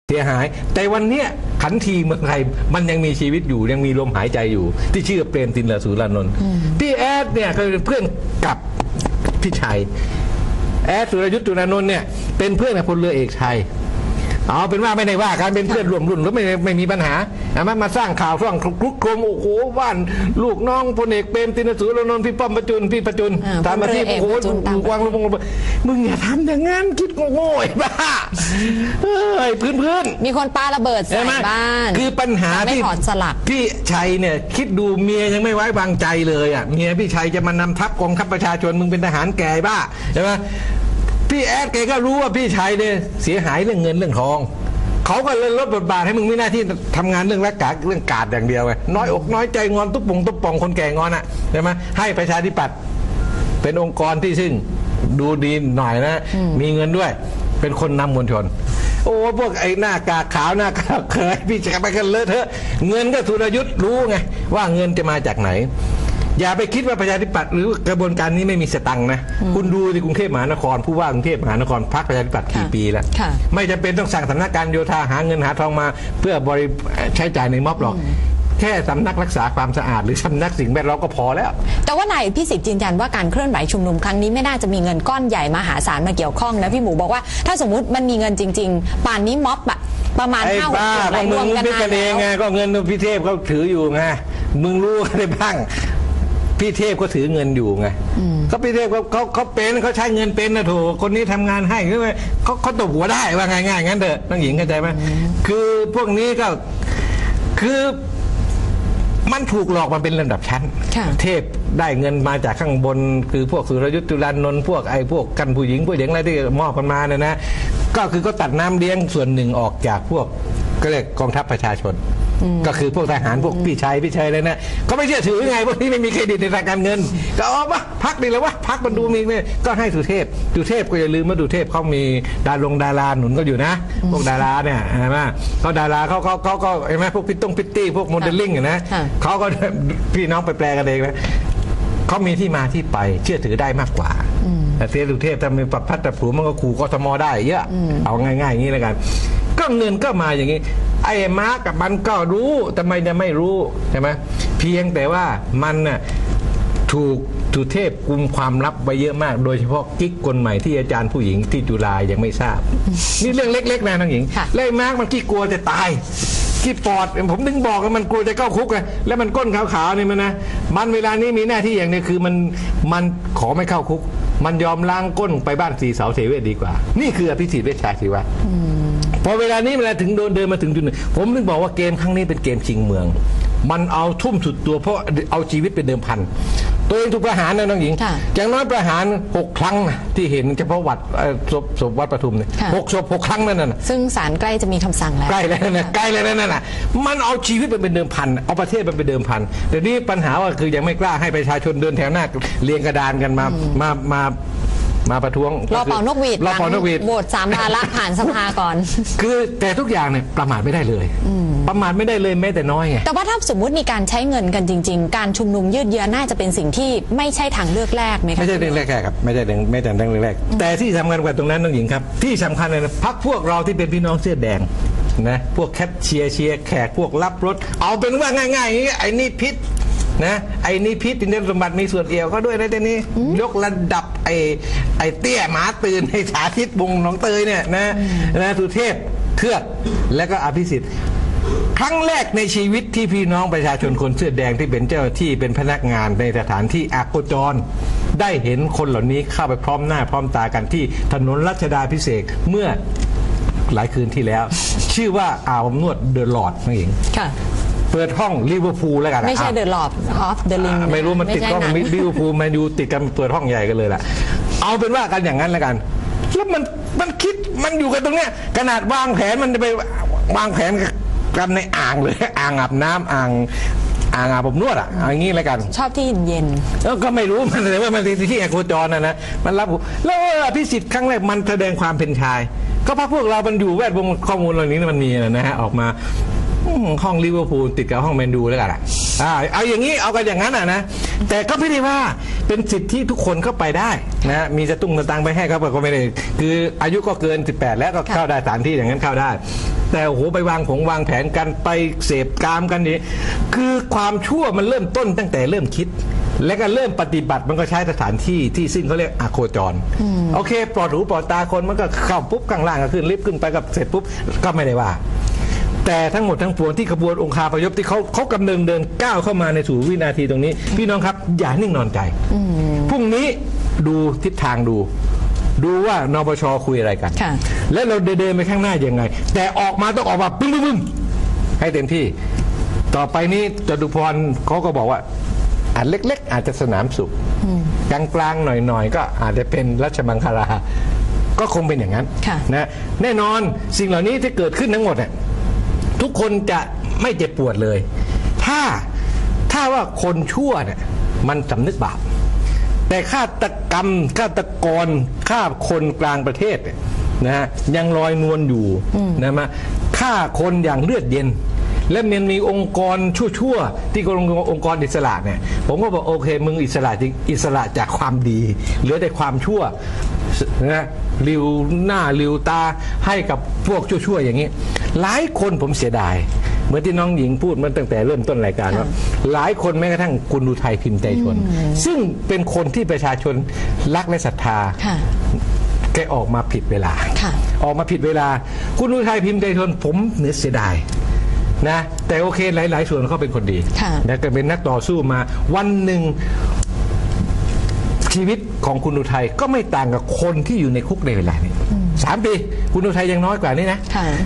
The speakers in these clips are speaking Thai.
เสียหายแต่วันเนี้ยขันทีเมืองไทยมันยังมีชีวิตอยู่ยังมีลมหายใจอยู่ที่ชื่อเปรมตินสุรานนท์พี่แอดเนี่ยเคยเป็นเพื่อนกับพี่ชัยแอดสุรยุทธ์จุลานนท์เนี่ยเป็นเพื่อนกับพลเรือเอกชัยเอาเป็นว่าไม่ได้ว่าการเป็นเพื่อนร่วมรุ่นแล้วไม่มีปัญหามาสร้างข่าวสร้างคลุกโครมโอ้โหว่านลูกน้องพลเอกเปรมตินสุรานนท์พี่ป้อมประจุลพี่ประจุลตามมาที่โอ้โหวางลงมึงอย่าทำอย่างนั้นคิดโง่ๆบ้าพื้นมีคนปาระเบิดใส่บ้านคือปัญหาที่พี่ชัยเนี่ยคิดดูเมียยังไม่ไว้วางใจเลยอ่ะเมียพี่ชัยจะมานำทัพกองทัพประชาชนมึงเป็นทหารแก่บ้าใช่ไหมพี่แอดแกก็รู้ว่าพี่ชัยเนี่ยเสียหายเรื่องเงินเรื่องทองเขาก็เลยลดบทบาทให้มึงมีหน้าที่ทำงานเรื่องรักษาเรื่องการอย่างเดียวไงน้อยอกน้อยใจงอนตุ๊บป่องคนแก่งอนอ่ะใช่ไหมให้ประชาธิปัตย์เป็นองค์กรที่ซึ่งดูดีหน่อยนะมีเงินด้วยเป็นคนนำมวลชนโอ้พวกไอ้หน้ากากขาวหน้ากากเคยพี่จะไปกันเลอะเทอะเงินก็สุรยุทธ์รู้ไงว่าเงินจะมาจากไหนอย่าไปคิดว่าประชาธิปัตย์หรือกระบวนการนี้ไม่มีสตังค์นะคุณดูที่กรุงเทพมหานครผู้ว่ากรุงเทพมหานครพรรคประชาธิปัตย์กี่ปีแล้วไม่จำเป็นต้องสั่งสำนักการโยธาหาเงินหาทองมาเพื่อบริใช้จ่ายในม็อบหรอกแค่สำนักรักษาความสะอาดหรือสำนักสิ่งแวดล้อมก็พอแล้วแต่ว่านายพิสิทธิ์ยืนยันว่าการเคลื่อนไหวชุมนุมครั้งนี้ไม่น่าจะมีเงินก้อนใหญ่มหาศาลมาเกี่ยวข้องนะพี่หมูบอกว่าถ้าสมมุติมันมีเงินจริงๆป่านนี้ม็อบอะประมาณ5-6 คนรวมกันมาแล้วไงก็เงินพี่เทพเขาถืออยู่ไงมึงรู้อะไรบ้างพี่เทพก็ถือเงินอยู่ไงก็พี่เทพเขาเป็นเขาใช้เงินเป็นนะโถคนนี้ทำงานให้ใช่ไหมเขาตบหัวได้ว่าง่ายๆงั้นเถอะน้องหญิงเข้าใจไหมคือพวกนี้ก็คือมันถูกหลอกมาเป็นลำดับชั้นเทพได้เงินมาจากข้างบนคือพวกสุรยุทธ์จุลานนท์พวกพวกกันผู้หญิงอะไรที่มอบกันมาเนี่ยนะก็คือก็ตัดน้ำเลี้ยงส่วนหนึ่งออกจากพวกก็เรียกกองทัพประชาชนก็คือพวกทหารพวกพี่ชัยเลยนะก็ไม่เชื่อถือไงพวกนี้ไม่มีเครดิตในทางการเงินก็เอาวะพักดีแล้ววะพักมันดูมีเนี่ยก็ให้สุเทพก็อย่าลืมว่าสุเทพเขามีดาราหนุนก็อยู่นะพวกดาราเนี่ยใช่ไหมเขาดาราเขาก็เห็นไหมพวกพิตตี้พวกโมเดลลิ่งนะเขาก็พี่น้องไปแปลกันเองนะเขามีที่มาที่ไปเชื่อถือได้มากกว่าแต่เสียสุเทพทำเป็นปรับพัดปรับผูมันก็ขู่กทมได้เยอะเอาง่ายๆอย่างนี้แล้วกันก็เงินก็มาอย่างนี้ไอ้ม้ากับมันก็รู้ทำไมจะไม่รู้ใช่ไหมเพียงแต่ว่ามันน่ะถูกสุเทพกุมความลับไว้เยอะมากโดยเฉพาะกิ๊กคนใหม่ที่อาจารย์ผู้หญิงที่จุฬายังไม่ทราบนี่เรื่องเล็กๆนะน้องหญิงไล่ม้ามันขี้กลัวจะตายขี้ปอดผมถึงบอกว่ามันกลัวจะเข้าคุกไงแล้วมันก้นขาวๆนี่มันนะมันเวลานี้มีหน้าที่อย่างนี้คือมันขอไม่เข้าคุกมันยอมล้างก้นไปบ้านสีเสาเทเวศดีกว่านี่คืออภิสิทธิ์เวชชาชีวะพอเวลานี้เวลาถึงเดินมาถึงจุดหนึ่งผมถึงบอกว่าเกมครั้งนี้เป็นเกมชิงเมืองมันเอาทุ่มสุดตัวเพราะเอาชีวิตเป็นเดิมพันตัวเองถูกประหารนะน้องหญิงอย่างน้อยประหาร6 ครั้งที่เห็นเฉพาะวัดศพวัดปทุมเนี่ย6 ศพ 6 ครั้งนั่นน่ะซึ่งศาลใกล้จะมีคำสั่งแล้วใกล้แล้วนั่นน่ะมันเอาชีวิตเป็นเดิมพันเอาประเทศเป็นเดิมพันเดี๋ยวนี้ปัญหาว่าคือยังไม่กล้าให้ประชาชนเดินแถวหน้าเรียงกระดานกันมาประท้วงรอเป่านกหวีดโหวต3 วาระผ่านสภาก่อนคือแต่ทุกอย่างเนี่ยประมาทไม่ได้เลยประมาทไม่ได้เลยแม้แต่น้อยไงแต่ว่าถ้าสมมุติมีการใช้เงินกันจริงๆการชุมนุมยืดเยื้อน่าจะเป็นสิ่งที่ไม่ใช่ทางเลือกแรกไหมครับไม่ใช่เรื่องแรกครับไม่ใช่เรื่องแรกแต่ที่สำคัญกว่าตรงนั้นน้องหญิงครับที่สำคัญเลยนะพรรคพวกเราที่เป็นพี่น้องเสื้อแดงนะพวกแคทเชียร์แขกพวกรับรถเอาเป็นว่าง่ายๆอย่างนี้ไอ้นี่พิษนะไอ้นี่พิษในสมบัติมีส่วนเอี่ยวเขาด้วยนะแต่นี้ยกระดับไอ้เตี้ยหมาตื่นให้สาธิตวงหนองเตยเนี่ยนะสุเทพเทือกและก็อภิสิทธิ์ครั้งแรกในชีวิตที่พี่น้องประชาชนคนเสื้อแดงที่เป็นเจ้าหน้าที่เป็นพนักงานในสถานที่อโคจรได้เห็นคนเหล่านี้เข้าไปพร้อมหน้าพร้อมตากันที่ถนนรัชดาภิเษกเมื่อหลายคืนที่แล้วชื่อว่าอาบอบนวดเดอะลอร์ดนั่นเองเปิดห้องลิเวอร์พูลแล้วกันไม่ใช่เดอะลอร์ดออฟเดอะลิงไม่รู้มันติดกล้องลิเวอร์พูลแมนยูติดกันเปิดห้องใหญ่กันเลยแหละเอาเป็นว่ากันอย่างนั้นแล้วกันแล้วมันคิดมันอยู่กันตรงเนี้ยขนาดวางแผนมันจะไปวางแผนกันในอ่างเลยอ่างอาบน้ำอ่างอาบอบนวดอย่างนี้แล้วกันชอบที่เย็นแล้วก็ไม่รู้มันแต่ว่ามันที่แอโคจรนะมันรับแล้วพิสิทธิ์ครั้งแรกมันแสดงความเป็นชายก็เพราะพวกเรามันอยู่แวดวงข้อมูลเหล่านี้มันมีนะฮะออกมาห้องลิเวอร์พูลติดกับห้องแมนยูแล้วกันเอาอย่างนี้เอากันอย่างนั้นนะแต่ก็ไม่ได้ว่าเป็นสิทธิที่ทุกคนเข้าไปได้นะมีสตุ้งสตางค์ไปให้เขาก็ไม่ได้คืออายุก็เกิน18แล้วก็เข้าได้สถานที่อย่างนั้นเข้าได้แต่โอ้โหไปวางแผนกันไปเสพกามกันนี่คือความชั่วมันเริ่มต้นตั้งแต่เริ่มคิดและก็เริ่มปฏิบัติมันก็ใช้สถานที่ที่ซึ่งเขาเรียกอโคจรโอเคปลอดหูปลอดตาคนมันก็เข้าปุ๊บข้างล่างก็ขึ้นลิฟต์ขึ้นไปกับเสร็จปุ๊บก็ไม่ได้ว่าแต่ทั้งหมดทั้งปวงที่ขบวนองคาพยพที่เขากำลังเดินก้าวเข้ามาในสู่วินาทีตรงนี้พี่น้องครับอย่านิ่งนอนใจพรุ่งนี้ดูทิศทางดูว่านปช.คุยอะไรกันและเราเดินไปข้างหน้ายังไงแต่ออกมาต้องออกมาปึ้มให้เต็มที่ต่อไปนี้จตุพรเขาก็บอกว่าอันเล็กๆอาจจะสนามสุขกลางๆหน่อยๆก็อาจจะเป็นราชมังคลาก็คงเป็นอย่างนั้นนะแน่นอนสิ่งเหล่านี้ที่เกิดขึ้นทั้งหมดเนี่ยทุกคนจะไม่เจ็บปวดเลยถ้าว่าคนชั่วเนี่ยมันสำนึกบาปแต่ฆาตกรฆ่าคนกลางประเทศนะฮะยังลอยนวลอยู่นะมาฆ่าคนอย่างเลือดเย็นและมันมีองค์กรชั่วที่องค์กรอิสระเนี่ยผมก็บอกโอเคมึงอิสระจริงอิสระจากความดีเหลือแต่ความชั่วนะริวหน้าริวตาให้กับพวกชั่วๆอย่างนี้หลายคนผมเสียดายเหมือนที่น้องหญิงพูดมาตั้งแต่เริ่มต้นรายการว่าหลายคนแม้กระทั่งคุณอุทัยพิมพ์ใจชนซึ่งเป็นคนที่ประชาชนรักและศรัทธาแกออกมาผิดเวลาออกมาผิดเวลาคุณอุทัยพิมพ์ใจชนผมเสียดายนะแต่โอเคหลายส่วนเขาเป็นคนดีนะก็เป็นนักต่อสู้มาวันหนึ่งชีวิตของคุณอุทัยก็ไม่ต่างกับคนที่อยู่ในคุกในเวลานี้3 ปีคุณอุทัยยังน้อยกว่านี้นะ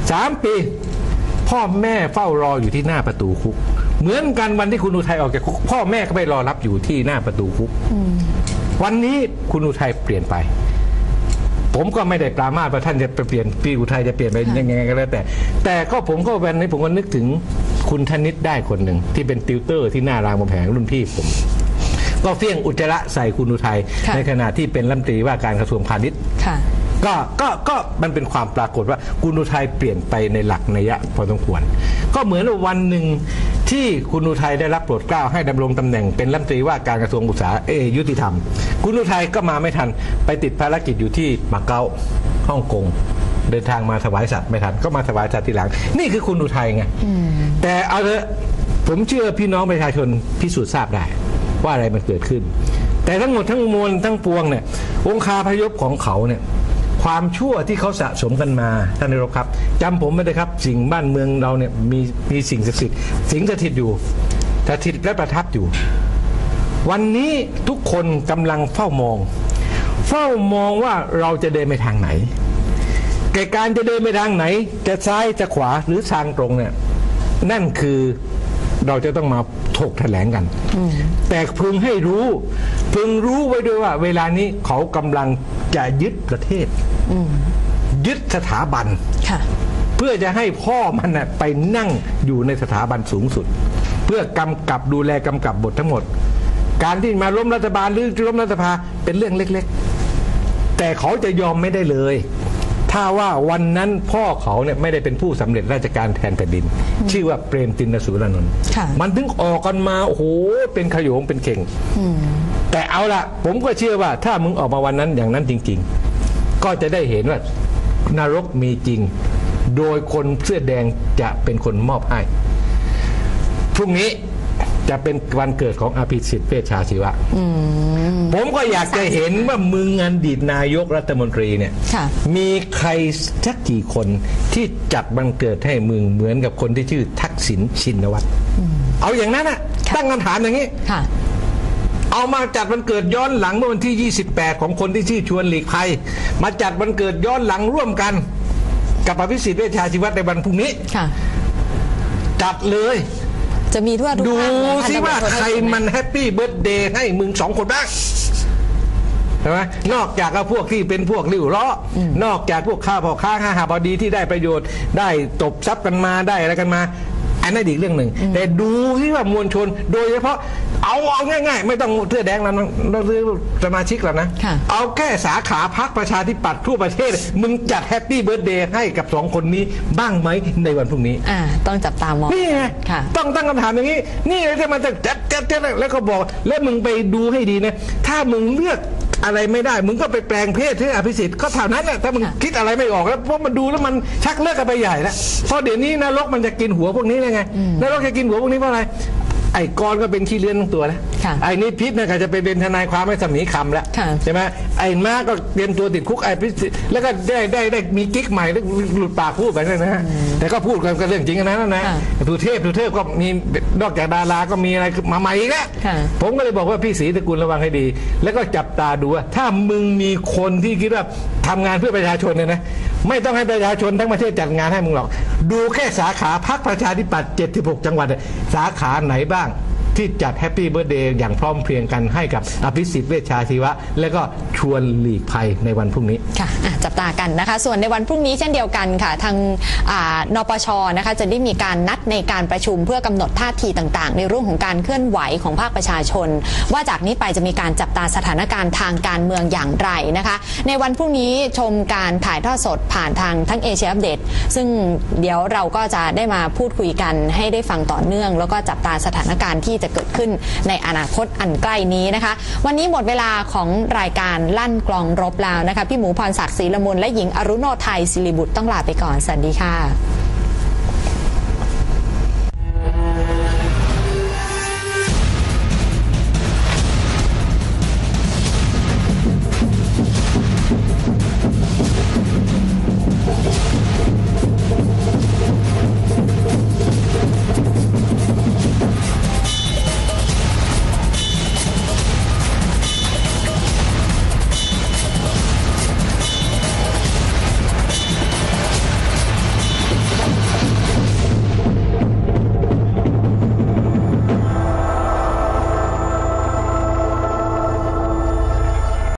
3 ปีพ่อแม่เฝ้ารออยู่ที่หน้าประตูคุกเหมือนกันวันที่คุณอุทัยออกจากคุกพ่อแม่ก็ไปรอรับอยู่ที่หน้าประตูคุกวันนี้คุณอุทัยเปลี่ยนไปผมก็ไม่ได้ปรามาสว่าท่านจะไปเปลี่ยนพี่อุทัยจะเปลี่ยนไปยังไงก็แล้วแต่ก็ผมก็วันนี้ผมก็นึกถึงคุณธนิตได้คนหนึ่งที่เป็นติวเตอร์ที่หน้ารามคำแหงรุ่นพี่ผมก็เฟี้ยงอุจจาระใส่คุณอุทัยในขณะที่เป็นรัฐมนตรีว่าการกระทรวงพาณิชย์ก็มันเป็นความปรากฏว่าคุณอุทัยเปลี่ยนไปในหลักนัยยะพอสมควรก็เหมือนวันหนึ่งที่คุณอุทัยได้รับโปรดเกล้าให้ดำรงตำแหน่งเป็นรัฐมนตรีว่าการกระทรวงอุตสาหกรรมยุติธรรมคุณอุทัยก็มาไม่ทันไปติดภารกิจอยู่ที่มาเก๊าฮ่องกงเดินทางมาถวายสัตย์ไม่ทันก็มาถวายสัตย์ทีหลังนี่คือคุณอุทัยไงแต่เอาเถอะผมเชื่อพี่น้องประชาชนพิสูจน์ทราบได้ว่าอะไรมันเกิดขึ้นแต่ทั้งหมดทั้งมวลทั้งปวงเนี่ยองคาพยพของเขาเนี่ยความชั่วที่เขาสะสมกันมาท่านนายกครับจำผมไม่ได้ครับสิ่งบ้านเมืองเราเนี่ยมีสิ่งศักดิ์สิทธิ์สิงสถิตอยู่สถิตและประทับอยู่วันนี้ทุกคนกำลังเฝ้ามองว่าเราจะเดินไปทางไหนแก่การจะเดินไปทางไหนจะซ้ายจะขวาหรือทางตรงเนี่ยนั่นคือเราจะต้องมาถกแถลงกันแต่พึงรู้ไว้ด้วยว่าเวลานี้เขากำลังจะยึดประเทศยึดสถาบันเพื่อจะให้พ่อมันไปนั่งอยู่ในสถาบันสูงสุดเพื่อกำกับดูแลกำกับบททั้งหมดการที่มาล้มรัฐบาลหรือล้มรัฐสภาเป็นเรื่องเล็กๆแต่เขาจะยอมไม่ได้เลยถ้าว่าวันนั้นพ่อเขาเนี่ยไม่ได้เป็นผู้สำเร็จราชการแทนแผ่นดินชื่อว่าเปรมติณสูรานนท์มันถึงออกกันมาโอ้โหเป็นขโยงเป็นเข่งแต่เอาละผมก็เชื่อว่าถ้ามึงออกมาวันนั้นอย่างนั้นจริงๆก็จะได้เห็นว่านรกมีจริงโดยคนเสื้อแดงจะเป็นคนมอบให้พรุ่งนี้จะเป็นวันเกิดของอภิสิทธิ์เวชชาชีวะผมก็อยากจะเห็นว่ามึงอดีตนายกรัฐมนตรีเนี่ยมีใครสักกี่คนที่จัดวันเกิดให้มึงเหมือนกับคนที่ชื่อทักษิณชินวัตรเอาอย่างนั้นนะตั้งคำถามอย่างนี้เอามาจัดวันเกิดย้อนหลังเมื่อวันที่28ของคนที่ชื่อชวนหลีกภัยมาจัดวันเกิดย้อนหลังร่วมกันกับอภิสิทธิ์เวชชาชีวะในวันพรุ่งนี้จัดเลยจะมีทั่วทุกดูสิว่าใครมันแฮปปี้เบิร์ธเดย์ให้มึง2 คนบ้างใช่ไหมนอกจากพวกที่เป็นพวกริ้วล้อนอกจากพวกข้าพ่อค้าข้าหาบดีที่ได้ประโยชน์ได้ตบทรัพย์กันมาได้อะไรกันมาอันนั้นอีกเรื่องหนึ่งแต่ดูที่ว่ามวลชนโดยเฉพาะเอาง่ายๆไม่ต้องเสื้อแดงแล้วนะเราซื้อสมาชิกแล้วนะเอาแค่สาขาพรรคประชาธิปัตย์ทั่วประเทศมึงจัดแฮปปี้เบิร์ธเดย์ให้กับ2คนนี้บ้างไหมในวันพรุ่งนี้ต้องจับตามองนี่ไงต้องตั้งคำถามอย่างนี้นี่เลยที่มันจะจัดแล้วก็บอกแล้วมึงไปดูให้ดีนะถ้ามึงเลือกอะไรไม่ได้มึงก็ไปแปลงเพศให้อภิสิทธิ์ก็เท่านั้นแหละถ้ามึงคิดอะไรไม่ออกแล้วเพราะมันดูแล้วมันชักเลิกกันไปใหญ่แล้วเพราะเดี๋ยวนี้นรกมันจะกินหัวพวกนี้เลยไงนรกจะกินหัวพวกนี้เพราะอะไรไอ้กรก็เป็นขี้เลื่อนทั้งตัวแล้วไอ้นี่พิษเนี่ยก็จะไปเป็นทนายความให้สมีคำแล้วใช่ไหมไอ้ม้าก็เตรียมตัวติดคุกไอ้พิษแล้วก็ได้มีกิ๊กใหม่แล้วหลุดปากพูดไปเลยนะฮะแต่ก็พูดกันเรื่องจริงนะนะสุเทพก็มีนอกจากดาราก็มีอะไรมาใหม่อีกแล้วผมก็เลยบอกว่าพี่ศรีตระกูลระวังให้ดีแล้วก็จับตาดูว่าถ้ามึงมีคนที่คิดว่าทำงานเพื่อประชาชนเนี่ยนะไม่ต้องให้ประชาชนทั้งประเทศจัดงานให้มึงหรอกดูแค่สาขาพรรคประชาธิปัตย์76จังหวัดสาขาไหนบ้างที่จัดแฮปปี้เบิร์ธเดย์อย่างพร้อมเพรียงกันให้กับอภิสิทธิ์เวชชาชีวะและก็ชวนหลีกภัยในวันพรุ่งนี้ค่ะจับตากันนะคะส่วนในวันพรุ่งนี้เช่นเดียวกันค่ะทางนปชนะคะจะได้มีการนัดในการประชุมเพื่อกำหนดท่าทีต่างๆในเรื่องของการเคลื่อนไหวของภาคประชาชนว่าจากนี้ไปจะมีการจับตาสถานการณ์ทางการเมืองอย่างไรนะคะในวันพรุ่งนี้ชมการถ่ายทอดสดผ่านทางทั้งเอเชียอัปเดตซึ่งเดี๋ยวเราก็จะได้มาพูดคุยกันให้ได้ฟังต่อเนื่องแล้วก็จับตาสถานการณ์ที่จะเกิดขึ้นในอนาคตอันใกล้นี้นะคะวันนี้หมดเวลาของรายการลั่นกลองรบแล้วนะคะพี่หมูพรศักดิ์ศรีละมุนและหญิงอรุโนไทยศิริบุตรต้องลาไปก่อนสวัสดีค่ะ